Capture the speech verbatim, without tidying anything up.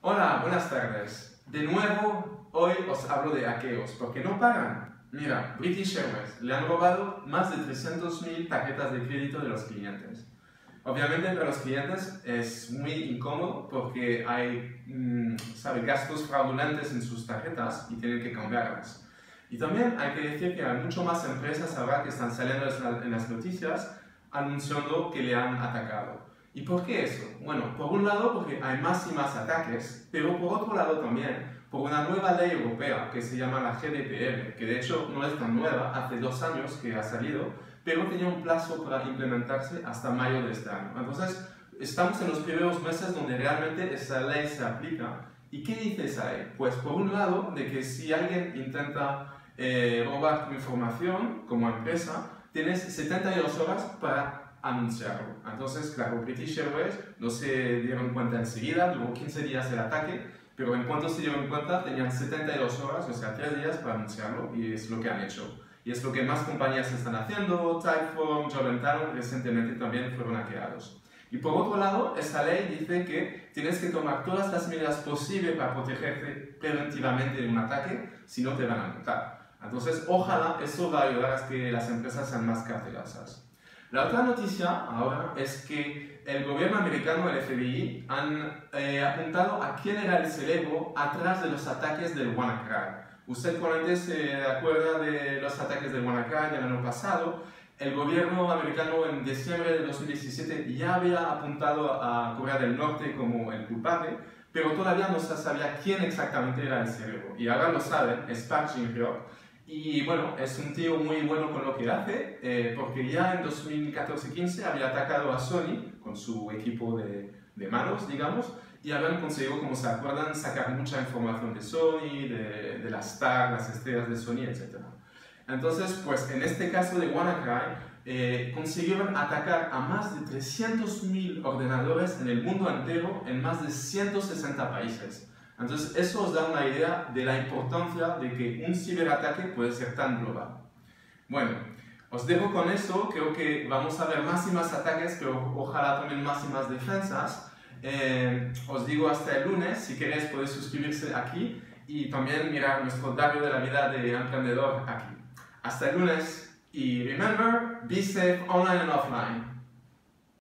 Hola, buenas tardes. De nuevo, hoy os hablo de hackeos, porque no paran. Mira, British Airways le han robado más de trescientas mil tarjetas de crédito de los clientes. Obviamente para los clientes es muy incómodo porque hay mmm, ¿sabe? gastos fraudulentos en sus tarjetas y tienen que cambiarlas. Y también hay que decir que hay mucho más empresas ahora que están saliendo en las noticias anunciando que le han atacado. ¿Y por qué eso? Bueno, por un lado porque hay más y más ataques, pero por otro lado también por una nueva ley europea que se llama la G D P R, que de hecho no es tan nueva, hace dos años que ha salido, pero tenía un plazo para implementarse hasta mayo de este año. Entonces, estamos en los primeros meses donde realmente esa ley se aplica. ¿Y qué dice esa ley? Pues por un lado, de que si alguien intenta eh, robar tu información como empresa, tienes setenta y dos horas para anunciarlo. Entonces, claro, British Airways no se dieron cuenta enseguida, duró quince días el ataque, pero en cuanto se dieron cuenta tenían setenta y dos horas, o sea, tres días para anunciarlo, y es lo que han hecho. Y es lo que más compañías están haciendo, Typeform, Job Talent recientemente también fueron hackeados. Y por otro lado, esta ley dice que tienes que tomar todas las medidas posibles para protegerte preventivamente de un ataque, si no te van a multar. Entonces, ojalá eso va a ayudar a que las empresas sean más cautelosas. La otra noticia ahora es que el gobierno americano, el F B I, han eh, apuntado a quién era el cerebro atrás de los ataques del WannaCry. Usted probablemente se acuerda de los ataques del WannaCry del año pasado. El gobierno americano en diciembre de dos mil diecisiete ya había apuntado a Corea del Norte como el culpable, pero todavía no se sabía quién exactamente era el cerebro. Y ahora lo saben, es Park Jin-hyuk. Y bueno, es un tío muy bueno con lo que hace, eh, porque ya en dos mil catorce quince había atacado a Sony con su equipo de, de manos, digamos, y habían conseguido, como se acuerdan, sacar mucha información de Sony, de, de las tags, las estrellas de Sony, etcétera. Entonces, pues en este caso de WannaCry, eh, consiguieron atacar a más de trescientos mil ordenadores en el mundo entero, en más de ciento sesenta países. Entonces, eso os da una idea de la importancia de que un ciberataque puede ser tan global. Bueno, os dejo con eso. Creo que vamos a ver más y más ataques, pero ojalá también más y más defensas. Eh, os digo hasta el lunes. Si queréis, podéis suscribirse aquí y también mirar nuestro diario de la vida de emprendedor aquí. Hasta el lunes y remember, be safe online and offline.